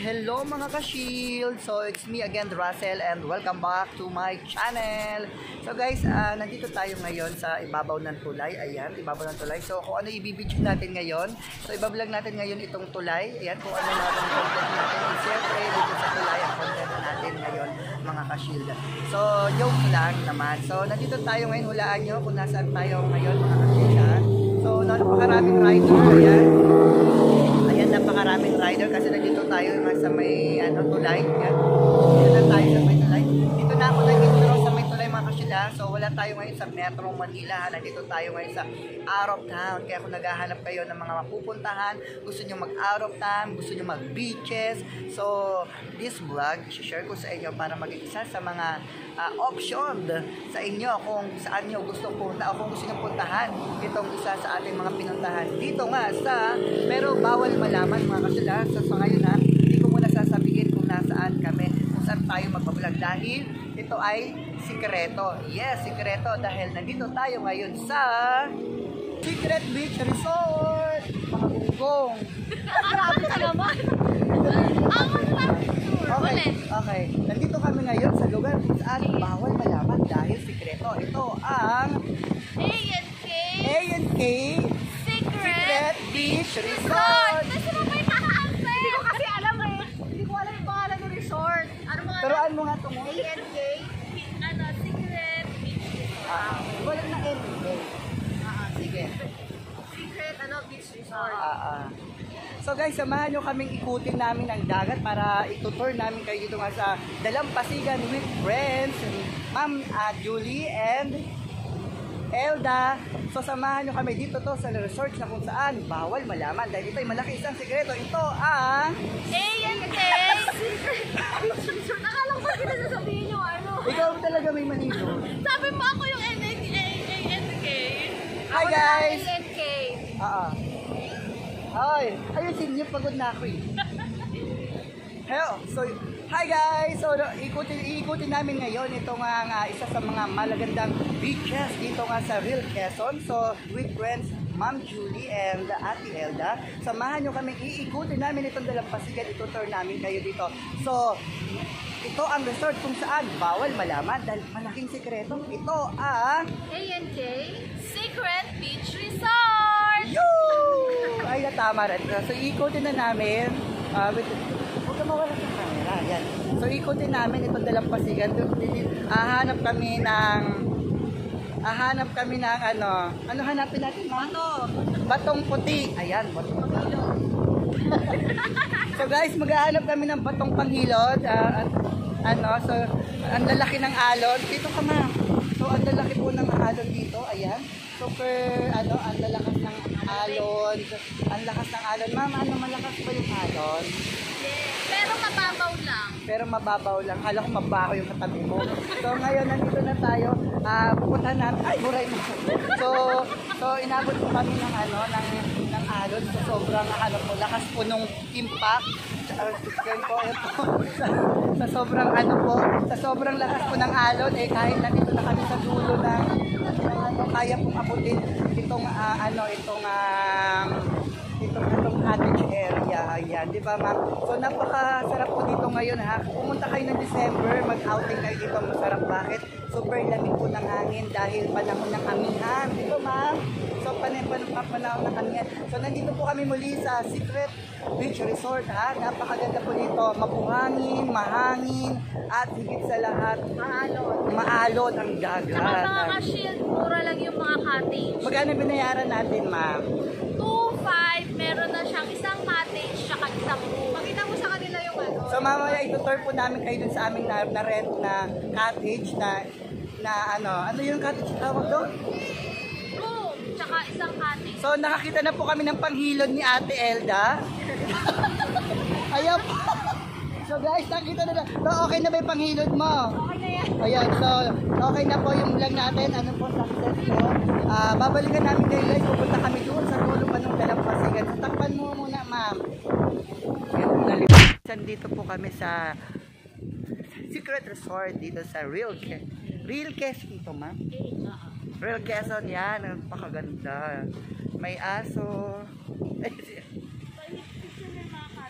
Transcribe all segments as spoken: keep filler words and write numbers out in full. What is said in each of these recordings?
Hello mga ka-shield! So it's me again, Russell, and welcome back to my channel. So guys, uh, nandito tayo ngayon sa ibabaw ng tulay. Ayan, ibabaw ng tulay. So kung ano ibibidyo natin ngayon, so ibablog natin ngayon itong tulay. Ayan, kung ano natin content natin. And siyempre, dito sa tulay ang content natin ngayon mga ka-shield. So joke lang naman. So nandito tayo ngayon, hulaan nyo kung nasaan tayo ngayon mga ka-shield. So napakaraming rider. Ayan. Ayan, napakaraming rider kasi nandito tayo sa may ano, tulay. Ayan. Dito na tayo sa may tulay. Dito na ako nag-intro sa may tulay mga kasyila. So wala tayo ngayon sa Metro Manila. Nandito tayo ngayon sa out of town. Kaya kung naghahanap kayo ng mga mapupuntahan, gusto nyo mag-out of town, gusto nyo mag-beaches. So this vlog, share ko sa inyo para maging isa sa mga uh, option sa inyo kung saan nyo gusto punta o kung gusto nyo puntahan. Itong isa sa ating mga pinuntahan. Dito nga sa, pero bawal malaman mga kasyila. So sa ngayon ha, hindi ko muna sasabihin kung nasaan kami, kung saan tayo magbablog dahil ito ay sikreto. Yes, sikreto dahil nandito tayo ngayon sa Secret Beach Resort. Mga gunggong. Grabe ka naman. Ako na lang. Okay, okay. Nandito kami ngayon sa lugar kung saan bawal malaman dahil sikreto. Ito ang A and K A and K Secret Beach Resort. Resort. Kasi mo may taas eh. Hindi ko kasi alam eh. Hindi ko alam yung pangalan ng resort. Ano mga Turuan mo nga ito mo. A and K ano, Secret Beach Resort. Ah, wala na N. Ah, sige. Secret ano, Beach Resort. Ah, ah. So guys, samahan nyo kaming ikutin namin ang dagat para itutur namin kayo dito nga sa Dalampasigan with friends, Ma'am uh, Julie and Elda. So samahan nyo kami dito to sa resort na kung saan bawal malaman dahil ito ay malaki isang sikreto. Ito ang A and K Secret Beach Resort. Akala ko ba kinasasabihin nyo ano? ikaw talaga may manito. Sabi mo ako yung N A and K. Hi guys! A and K. Oo. Ay, ayusin niyo, pagod na ako eh. Hello, so, hi guys! So, ikutin, ikutin namin ngayon itong uh, isa sa mga malagandang beaches dito nga sa Real Quezon. So, with friends, Ma'am Julie and Ate Elda. Samahan nyo kami, iikutin namin itong Dalampasigan, itutur namin kayo dito. So, ito ang resort kung saan bawal malaman dahil malaking sikreto. Ito ang A and K Secret Beach Resort! Yoo! Ay, natama rin. So, ikutin na namin. Uh, with, huwag ka mawala sa camera. Yan. So, ikutin namin itong Dalampasigan. Hahanap kami ng hahanap kami ng ano. Ano hanapin natin? Bato. Batong puti. Ayan, batong panghilod. So, guys, maghahanap kami ng batong panghilod. Uh, at ano, so, ang lalaki ng alon. Dito ka ma. So, ang lalaki po ng alon dito. Ayan. Super, ano, ang lalakas ng alon. Ang lakas ng alon. Ma'am, ano, malakas ba yung alon? Yes. Pero mababaw lang. Pero mababaw lang. Kala ko mabaho yung katabi mo. So, ngayon, nandito na tayo. Uh, pupuntahan natin. Ay, buray mo. So, so, inabot po kami ng, ano, ng, ng alon. So, sobrang, ano po, lakas po nung impact. Uh, po, ito. sa, sa sobrang, ano po, sa sobrang lakas po ng alon, eh, kahit nandito na kami sa dulo ng, ng ano, kaya pong abutin itong, uh, ano, itong, um, itong, itong cottage area. Ayan, di ba ma'am? So, napakasarap po dito ngayon ha. Pumunta kayo ng December, mag-outing kayo dito. Masarap. Bakit? Super lamig po ng hangin dahil panahon ng amihan. Di ba ma'am? So, panahon ng amihan. So, nandito po kami muli sa Secret Beach Resort ha. Napakaganda po dito. Mabuhangin, mahangin, at higit sa lahat, maalon. Maalon ang dagat. Saka mga ka-shield, mura lang yung mga cottage. Magkano binayaran natin ma'am? two five, meron na siyang isang cottage, saka isang room. Makita mo sa kanila yung ano. So mamaya itutur po namin kayo dun sa aming na, na rent na cottage na, na ano, ano yung cottage tawag doon? Room, saka isang cottage. So nakakita na po kami ng panghilod ni Ate Elda. Ayan po. So guys, nakita na na. So okay na ba yung panghilod mo? Okay na yan. Ayan, so okay na po yung vlog natin. Ano po success po? Uh, babalikan namin kayo guys. Pupunta kami doon sa dulo pa ng Dalampasigan. So takpan mo muna ma'am. Dito po kami sa Secret Resort dito sa Real Quezon. Real Quezon ito ma'am? Real Quezon yan. Napakaganda. May aso.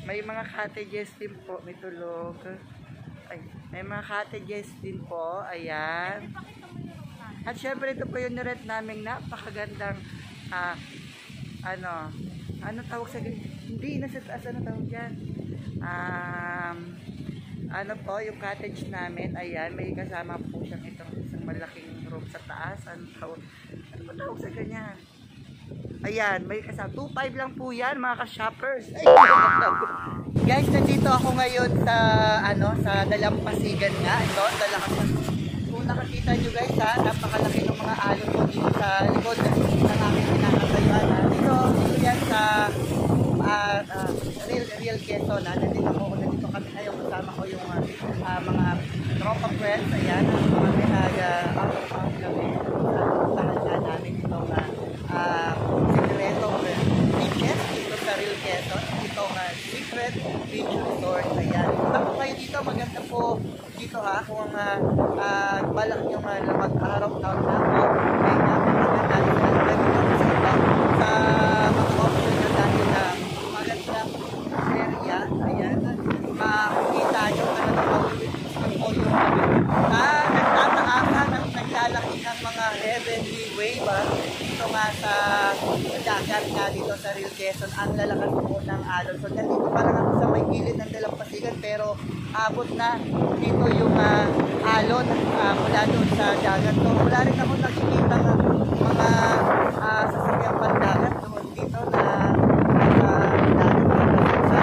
may mga cottages din po, may tulog. Ay, may mga cottages din po, ayan. At syempre ito po yung nirent namin napakagandang ah, ano, ano tawag sa hindi nasa taas, ano tawag yan? Um, ano po, yung cottage namin, ayan, may kasama po siyang itong isang malaking room sa taas. Ano tawag, ano ba tawag sa ganyan? Ayan, may kasama. two five lang po yan, mga ka-shoppers. Guys, nandito ako ngayon sa, ano, sa Dalampasigan nga. Ito, Dalampasigan. Kung nakakita nyo guys, ha, napakalaki ng mga alon po dito sa likod ng aming pinakatayuan. Dito, dito yan sa uh, uh, Real, Real Quezon. Ha. Nandito ako, nandito kami ngayon. Kasama ko yung uh, uh, mga tropa friends. Ayan, mga pinag uh, out of town kami. Puntahan na namin itong uh, uh, Secretong Beaches dito sa Real Quezon. Itong uh, Secret Beach Resort. Ayan. Punta po kayo dito. Maganda po dito ha. Kung uh, uh, balak nyo uh, na mag-araw town na po. Ay napakaganda nila. Nagpunta sa iba sa mga option nyo dahil na maganda area. Ayan. Makikita nyo ano na mawibig po yung ah, nagtataasan ng naglalaki ng mga heavenly wave ha. Dito nga sa dagat nga dito sa Real Quezon, ang lalakas po ng alon. So nandito pa lang ako sa may gilid ng Dalampasigan pero abot na dito yung uh, alon uh, mula doon sa dagat. So wala rin ako nakikita ng mga uh, sasakyang pandagat doon dito na uh, dagat sa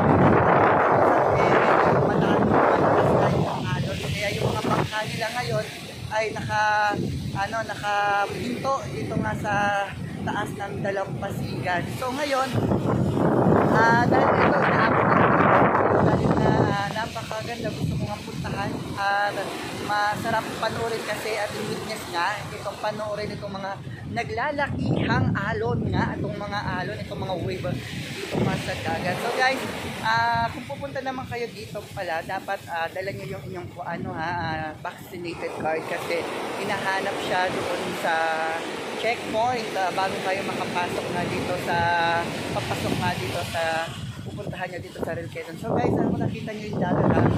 mga bangka nila ngayon ay naka ano nakahinto dito nga sa taas ng Dalampasigan. So ngayon uh, dahil ito naabot dahil na uh, napakaganda, gusto ko nga puntahan at uh, masarap panoorin kasi at witness nga itong panoorin itong mga naglalakihang alon nga itong mga alon, itong mga wave dito nga sa dagat. So guys, uh, kung pupunta naman kayo dito pala, dapat uh, dala nyo yung inyong ano, ha, uh, vaccinated card kasi hinahanap siya doon sa checkpoint uh, bago kayo makapasok na dito sa papasok nga dito sa pupuntahan nyo dito sa Real Quezon. So guys, ano nakita nyo yung dagat ha,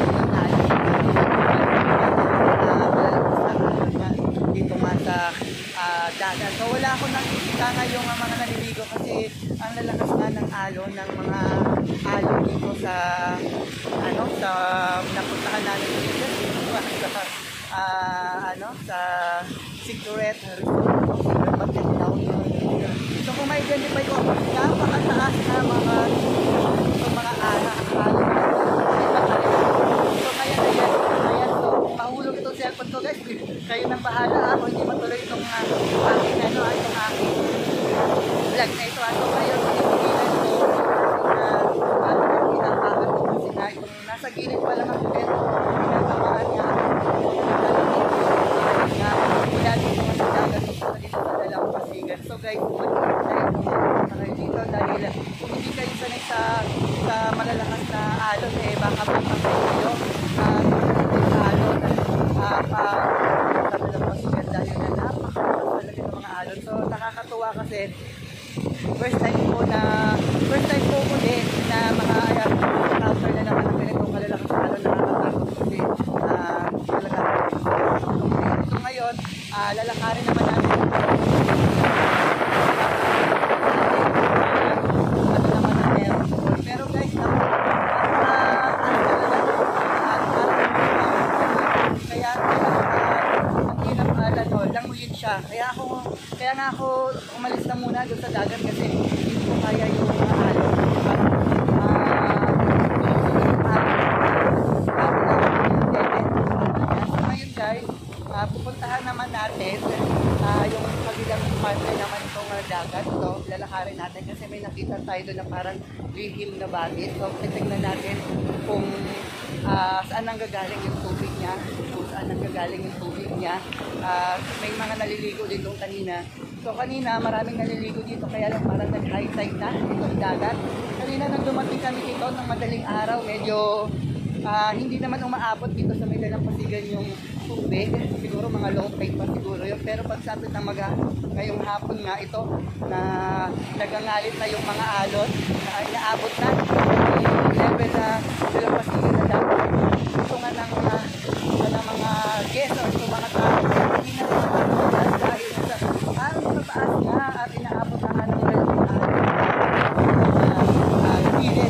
dito nga sa uh, dagat. So wala akong nakikita nga yung uh, mga naliligo kasi ang lalakas nga ng alon ng mga alon dito sa ano sa napuntahan namin dito sa uh, ano sa Secret Resort. So kung may identify ko, napakataas na mga itong mga alon. So ngayon, ayan, ayan, so mahulog itong cellphone ko guys. Kayo nang bahala ha, kung hindi matuloy itong uh, aking ano, itong aking vlog na ito. So ngayon, pinipigilan ko na ano na pinakakat ko kasi nga itong nasa gilid pa lang ang tent, pinatamaan niya nga mula dito nga sa dagat dito sa Dalampasigan. So guys, pumunta kayo dito dahil kung hindi kayo sanay sa, sa malalakas na alon eh baka magpapay kayo uh, sa alon uh, pa sa Dalampasigan dahil na napakalakas talaga ng mga alon. So nakakatuwa kasi first time po na first time po ulit na mga encounter na naman ng ganitong kalalakas na alon. Nakakatakot kasi uh, talaga so ngayon uh, lalakarin naman natin ano naman ang meron pero guys na uh, ano talaga kaya ang hirap ano languyin siya kaya ako kaya nga ako umalis na muna doon sa dagat kasi hindi ko kaya yung uh, alon so ngayon guys uh, pupuntahan naman natin uh, yung kabilang parte naman itong uh, dagat ito, lalakarin natin kasi may nakita tayo doon na parang lihim na bagit. So titignan natin kung uh, saan nanggagaling yung tubig niya, kung saan nanggagaling yung tubig niya. Uh, may mga naliligo din doon kanina. So kanina maraming naliligo dito kaya lang parang nag-high tide na itong dagat. Kanina nang dumating kami dito ng madaling araw, medyo uh, hindi naman umaabot dito sa may Dalampasigan yung tubig, siguro mga low tide pa siguro yun. Pero pagsapit ng mga ngayong hapon nga ito na nagangalit na yung mga alon, na inaabot na yung level na sila pasigil na dapat. Ito nga ng mga, ng mga guests o mga tao, hindi na naman dahil sa parang mataas nga at inaabot na nga ng level na gilid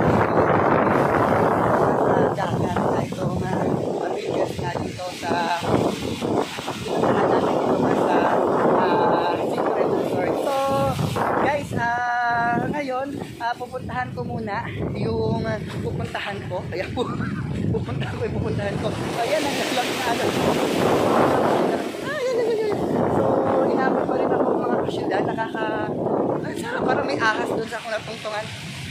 dagat na ito nga mabigas nga dito sa pinuntahan natin dito nga sa uh, Secret Resort. So guys, uh, ngayon uh, pupuntahan ko muna yung uh, pupuntahan ko kaya po pupuntahan ko yung pupuntahan ko ayan ang galang na alam ko. So inabot pa rin ako mga kasyudad, nakaka ay, sarap, parang may ahas doon sa akong natungtungan.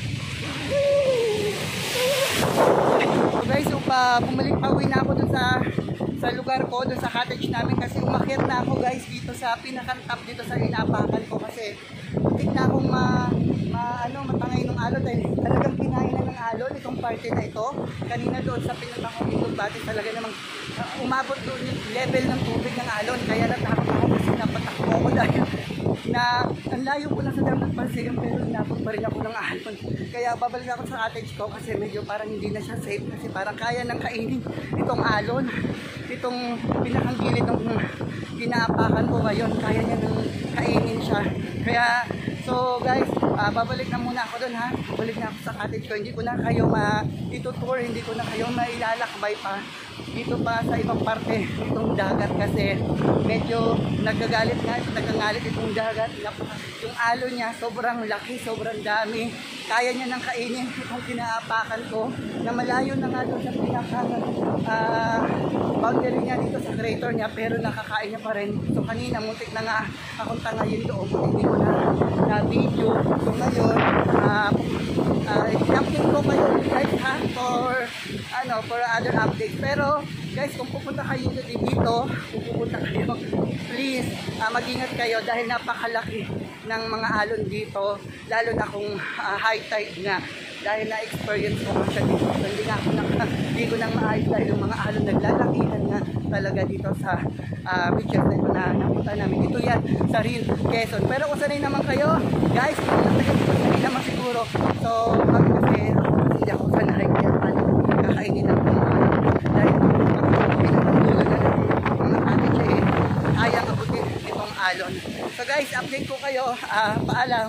So guys, so pa bumalik pa uwi na ako dun sa sa lugar ko, dun sa cottage namin kasi umakyat na ako guys dito sa pinakantap dito sa inapakan ko kasi hindi na akong ma, ma ano, matangay ng alon dahil talagang kinain na ng alon itong party na ito. Kanina doon sa pinatang ko dito bati talaga namang uh, umabot doon yung level ng tubig ng alon kaya natakot ako kasi napatakbo ako dahil na ang layo ko lang sa dam ng Pasayang pero inabot pa rin ako ng alon. Kaya babalik ako sa cottage ko kasi medyo parang hindi na siya safe kasi parang kaya nang kainin itong alon. Itong pinakang gilid ng kinaapakan ko ngayon, kaya niya nang kainin siya. Kaya so guys, uh, babalik na muna ako doon ha. Babalik na ako sa cottage ko. Hindi ko na kayo ma-itutour, hindi ko na kayo mailalakbay pa dito pa sa ibang parte itong dagat kasi medyo nagagalit nga, nagaгаlit itong dagat. Yung alo niya sobrang laki, sobrang dami. Kaya niya nang kainin itong kinaapakan ko na malayo na nga doon sa pinaka uh, boundary niya dito sa crater niya pero nakakain niya pa rin. So kanina muntik na nga akong tangayin doon, hindi ko na na video. So ngayon, uh, uh, i-update ko kayo guys ha for ano, for other updates. Pero guys, kung pupunta kayo dito, kung pupunta kayo, please uh, mag-ingat kayo dahil napakalaki ng mga alon dito, lalo na kung uh, high tide nga. Dahil na-experience ko nga siya dito. So, hindi nga ako nang, hindi ko nang maayos dahil yung mga alon naglalakihan nga talaga dito sa uh, beaches na ito na napunta namin. Ito yan sa Real Quezon. Pero kung sanay naman kayo, guys, kung sanay naman siguro. So, pag kasi hindi ako sanay kaya paano kakainin ng mga alon. Dahil pinagpapulugan na mga amin siya eh, kayang abutin itong alon. So guys, update ko kayo. Uh, paalam.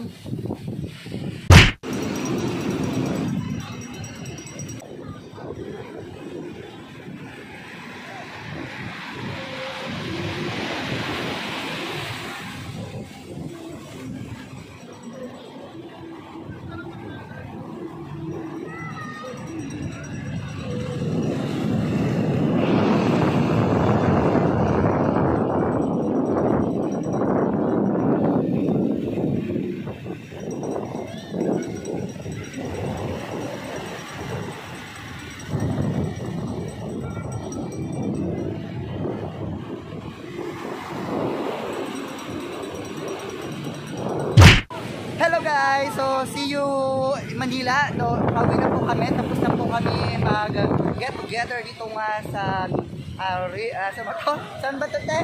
Hello guys! So, see you in Manila. So, pauwi na po kami. Tapos na po kami mag get together dito nga sa uh, uh, sa ba to? Saan ba to, te?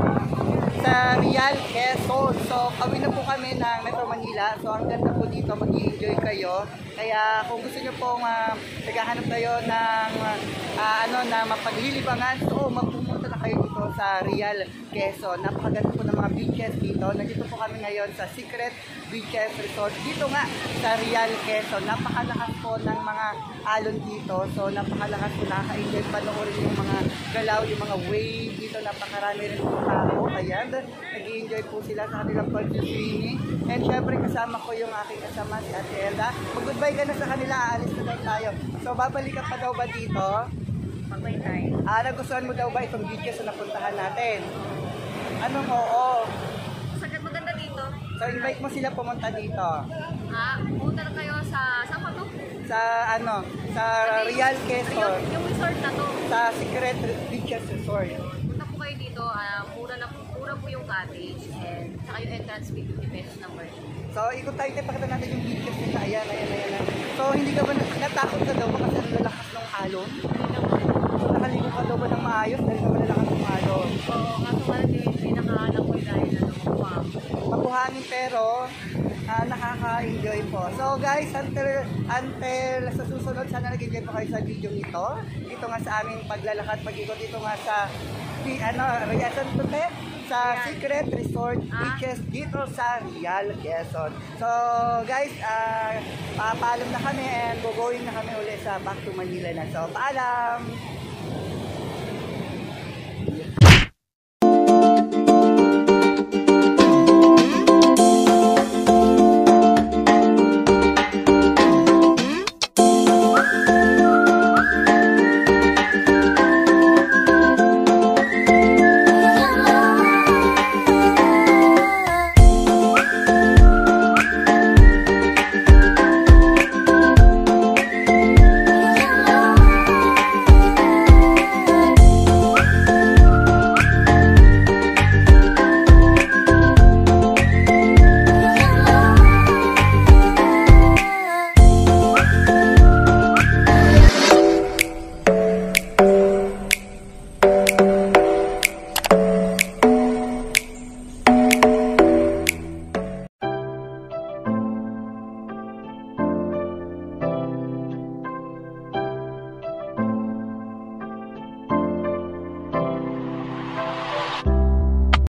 Sa Real Quezon. So, pauwi na po kami ng Metro Manila. So, ang ganda po dito. Mag-i-enjoy kayo. Kaya, kung gusto nyo pong uh, naghahanap kayo ng uh, ano, na mapaglilibangan, so, magpumunta na kayo dito sa Real Quezon. Napakaganda po ng mga beaches dito. Nandito po kami ngayon sa Secret Beaches Resort. Dito nga sa Real Quezon. Napakalakas po ng mga alon dito. So napakalakas po, nakaka-enjoy panoorin yung mga galaw, yung mga wave dito. Napakarami rin po tao. Ayan, nag-i-enjoy po sila sa kanilang pag-swimming. And syempre kasama ko yung aking kasama si Ate Elda. Mag-goodbye ka na sa kanila, aalis na daw tayo. So babalik ka pa daw ba dito? Magbay-tay. Ah, nagustuhan mo daw ba itong beaches na napuntahan natin? Anong oo? Sagad maganda dito. So invite mo sila pumunta dito. Ah, punta na kayo sa, saan pa to? Sa ano, sa Real Quezon. Yung, yung resort na to. Sa Secret Beaches Resort. Punta po kayo dito, ah, mura, na, mura po yung cottage and saka yung entrance fee fifty pesos ng per. So ikot tayo, tayo pakita natin yung beaches nila. Ayan, ayan, ayan. So hindi ka ba natakot ka daw ba kasi ang lalakas ng alon? So nakaligo ka daw ba ng maayos dahil naman lalakas yun. Oo, kaso nga hindi, hindi nakahanap ko dahil ano, mabuhang. Mabuhangin pero ah, nakaka-enjoy po. So guys, until, until sa susunod, sana nag-enjoy po kayo sa video ito. Dito nga sa aming paglalakad, pag-ikot dito nga sa di, ano, Riazon Tute, sa Ayan. Secret Resort Ah. Beaches dito sa Real, Quezon. So guys, ah, papaalam na kami and going na kami ulit sa back to Manila na. So paalam!